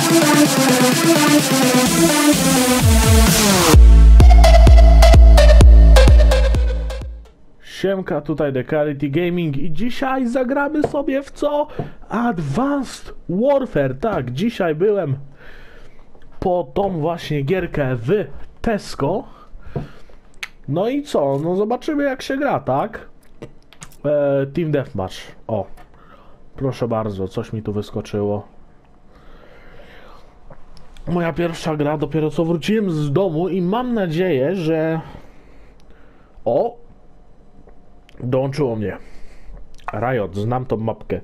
Siemka, tutaj Decarity Gaming i dzisiaj zagramy sobie w co? Advanced Warfare. Tak, dzisiaj byłem po tą właśnie gierkę w Tesco. No i co? No zobaczymy jak się gra, tak? Team Deathmatch. O, proszę bardzo, coś mi tu wyskoczyło. Moja pierwsza gra, dopiero co wróciłem z domu i mam nadzieję, że... O! Dołączyło mnie Riot, znam tą mapkę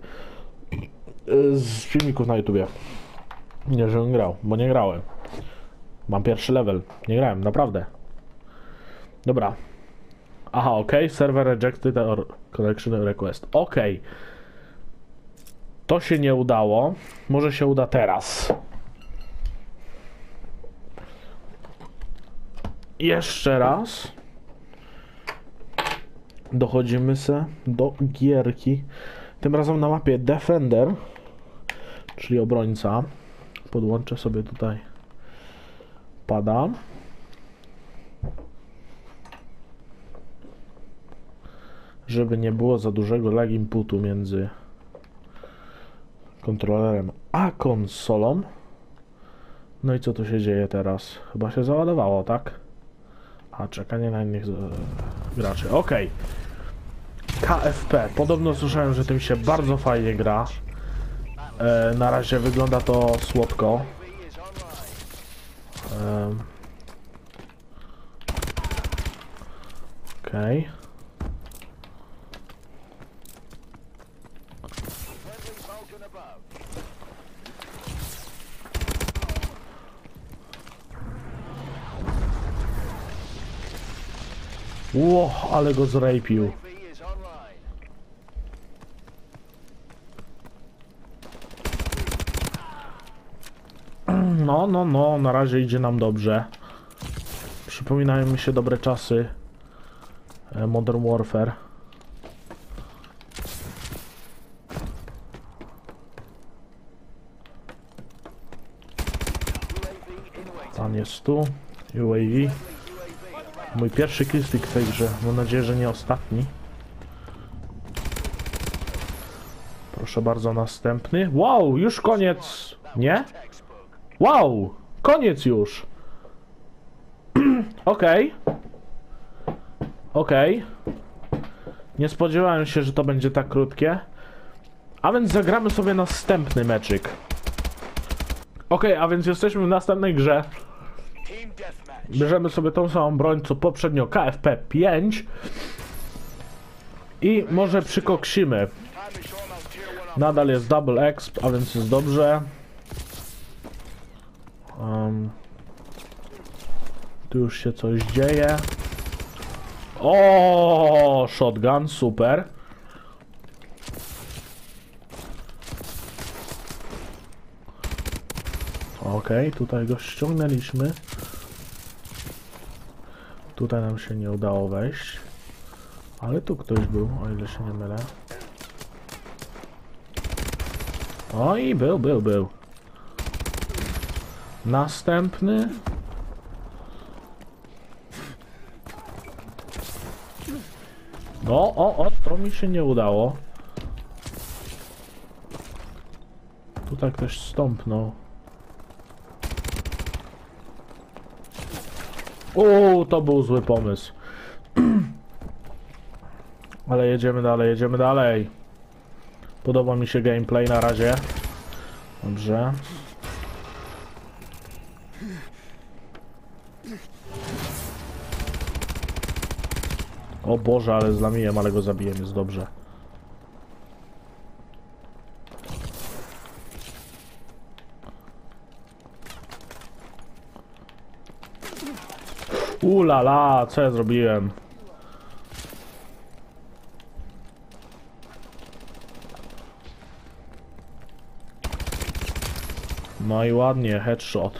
z filmików na YouTubie. Nie, żebym grał, bo nie grałem. Mam pierwszy level, nie grałem, naprawdę. Dobra. Aha, ok, server rejected or connection request. Ok. To się nie udało. Może się uda teraz. Jeszcze raz. Dochodzimy se do gierki. Tym razem na mapie Defender, czyli obrońca. Podłączę sobie tutaj pada. Żeby nie było za dużego lag inputu między kontrolerem a konsolą. No i co tu się dzieje teraz? Chyba się załadowało, tak? A czekanie na innych graczy. Okej. KFP. Podobno słyszałem, że tym się bardzo fajnie gra. Na razie wygląda to słodko. Okej. Ło, ale go zrejpił. No, na razie idzie nam dobrze. Przypominają mi się dobre czasy Modern Warfare. Pan jest tu. UAV. Mój pierwszy killstick w tej grze. Mam nadzieję, że nie ostatni. Proszę bardzo, następny. Wow, już koniec. Nie? Wow, koniec już. Okej. Okej. Nie spodziewałem się, że to będzie tak krótkie. A więc zagramy sobie następny meczyk. Okej, a więc jesteśmy w następnej grze. Bierzemy sobie tą samą broń co poprzednio, KFP 5. I może przykoksimy. Nadal jest double exp, a więc jest dobrze. Tu już się coś dzieje. O, shotgun, super. Okej, tutaj go ściągnęliśmy. Tutaj nam się nie udało wejść. Ale tu ktoś był, o ile się nie mylę. O i był. Następny. No, to mi się nie udało. Tutaj ktoś stąpnął. To był zły pomysł. Ale jedziemy dalej. Podoba mi się gameplay na razie. Dobrze. O Boże, ale zlamiłem, ale go zabiłem, jest dobrze. Ulala, co ja zrobiłem? No i ładnie, headshot.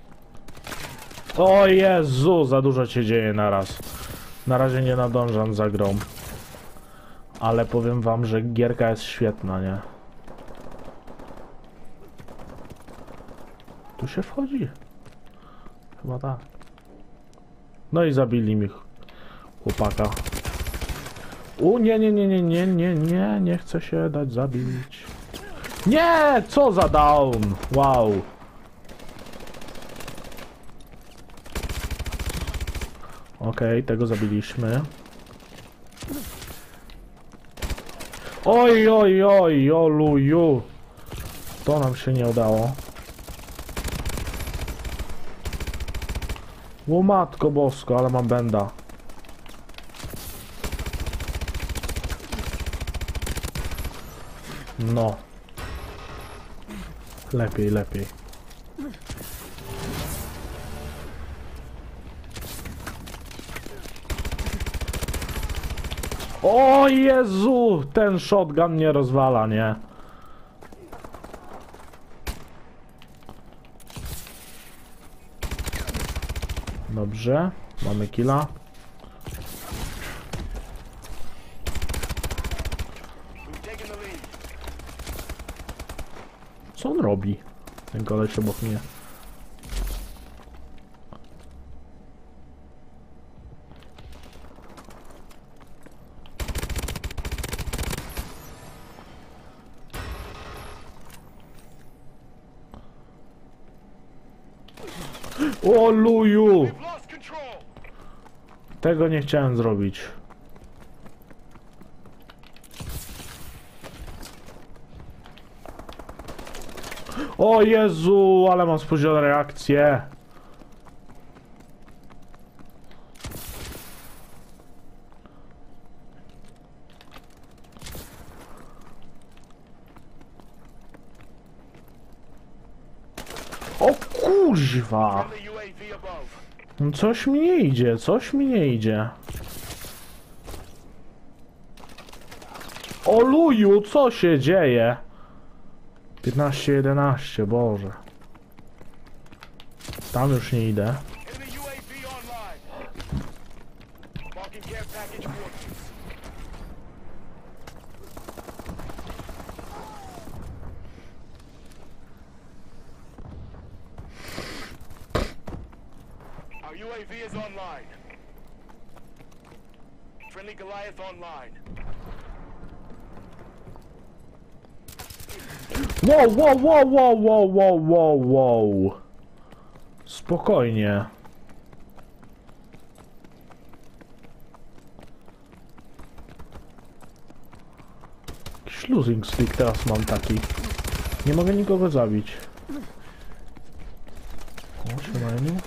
O Jezu, za dużo się dzieje naraz. Na razie nie nadążam za grą. Ale powiem wam, że gierka jest świetna, nie? Tu się wchodzi? Chyba tak. No i zabili mi chłopaka. Nie chcę się dać zabić. Nie! Co za down! Wow. Okej, tego zabiliśmy. Oj, oj, oj, oluju. To nam się nie udało. O matko bosko, ale mam benda. No. Lepiej, lepiej. O Jezu! Ten shotgun mnie rozwala, nie? Dobrze, mamy killa. Co on robi? Ten koleś obok mnie. O luju! Tego nie chciałem zrobić. O Jezu, ale mam spóźnione reakcje. O kuźwa! No coś mi nie idzie, coś mi nie idzie. O luju, co się dzieje? 15-11, Boże. Tam już nie idę. UAV is online. Friendly Goliath online. Wow, wow, wow, wow, wow, wow, wow, wow. Spokojnie. Jakiś losing stick teraz mam taki. Nie mogę nikogo zabić. O, siemaniu.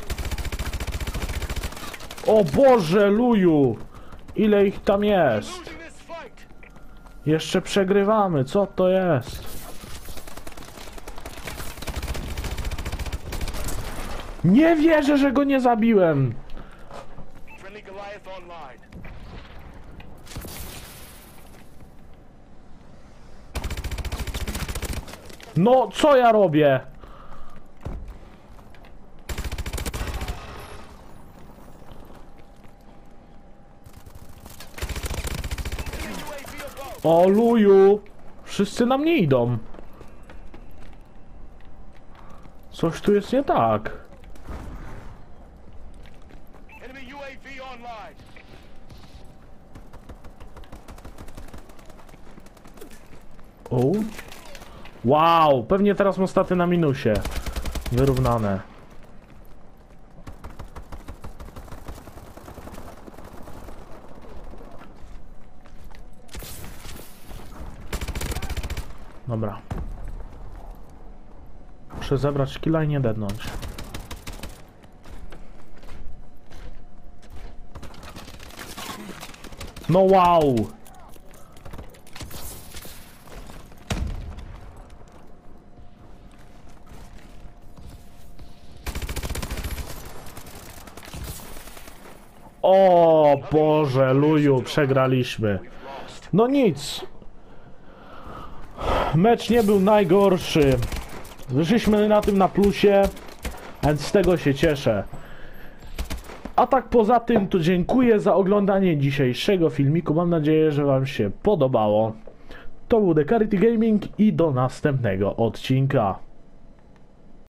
O Boże, luju! Ile ich tam jest? Jeszcze przegrywamy, co to jest? Nie wierzę, że go nie zabiłem! No, co ja robię? O luju! Wszyscy na mnie idą. Coś tu jest nie tak. O. Wow! Pewnie teraz mam staty na minusie. Wyrównane. Dobra. Muszę zebrać killa i nie dednąć. No wow! O Boże, luju, przegraliśmy. No nic. Mecz nie był najgorszy. Wyszliśmy na tym na plusie, więc z tego się cieszę. A tak poza tym to dziękuję za oglądanie dzisiejszego filmiku. Mam nadzieję, że wam się podobało. To był The Karity Gaming i do następnego odcinka.